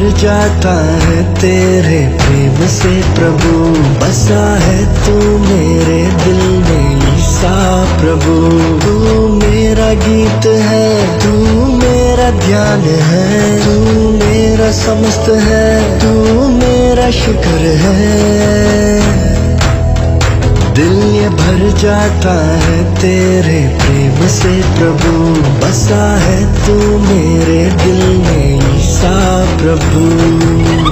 भर जाता है तेरे प्रेम से प्रभु, बसा है तू मेरे दिल में ईसा प्रभु। तू मेरा गीत है, तू मेरा ध्यान है, तू मेरा समस्त है, तू मेरा शुक्र है। दिल ये भर जाता है तेरे प्रेम से प्रभु, बसा है तू मेरे दिल में ईसा प्रभु।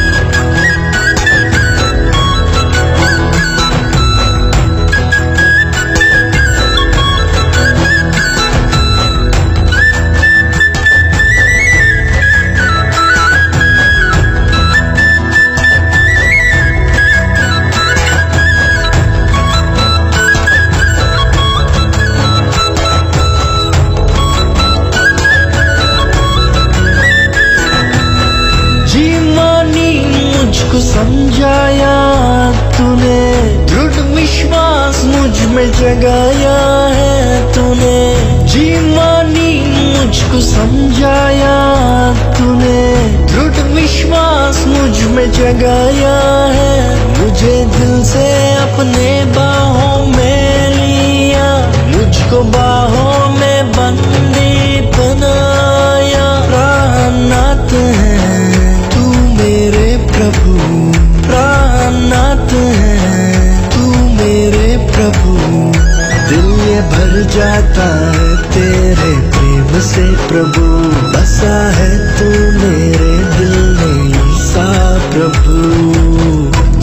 मुझको समझाया तूने, दृढ़ विश्वास मुझ में जगाया है तूने। जी मानी मुझको समझाया तूने, दृढ़ विश्वास मुझ में जगाया है। मुझे दिल से अपने बाहों में लिया, मुझको बाहों में बंदी बनाया। प्राणनाथ है तू मेरे प्रभु, प्राणनाथ है तू मेरे प्रभु। दिल ये भर जाता है तेरे प्रेम से प्रभु, बसा है तू मेरे दिल में ईसा प्रभु।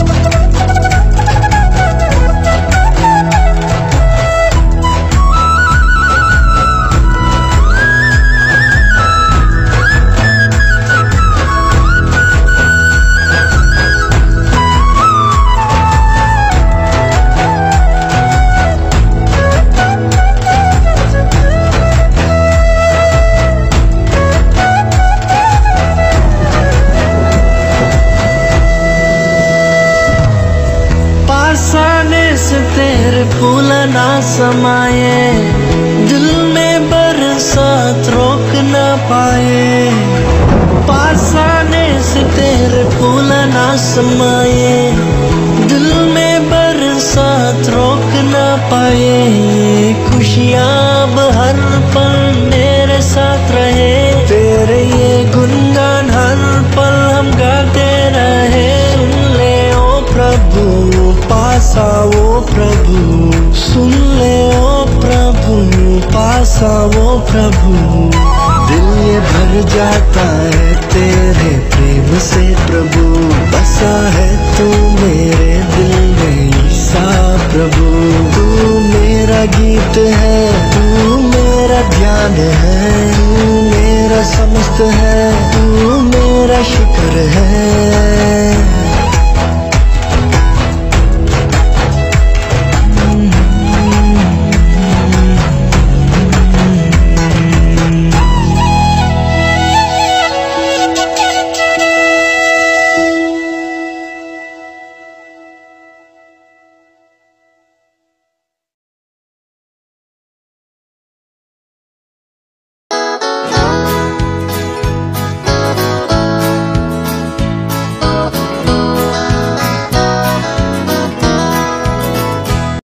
आने से तेरे फूल ना समाये, दिल में बरसात रोक ना पाए। पास आने से तेरे फूल ना समाये, दिल में बरसात रोक ना पाए। खुशियाँ अब हर पल मेरे साथ रहे, तेरे ये गुनगान हर पल हम गाते रहे। सुन ले ओ प्रभु, पास आओ प्रभु, सुन ले ओ प्रभु, पास आओ प्रभु। दिल ये भर जाता है तेरे प्रेम से प्रभु, बसा है तू मेरे दिल में ईसा प्रभु। तू मेरा गीत है, तू मेरा ध्यान है, तू मेरा समस्त है, तू मेरा शुक्र है।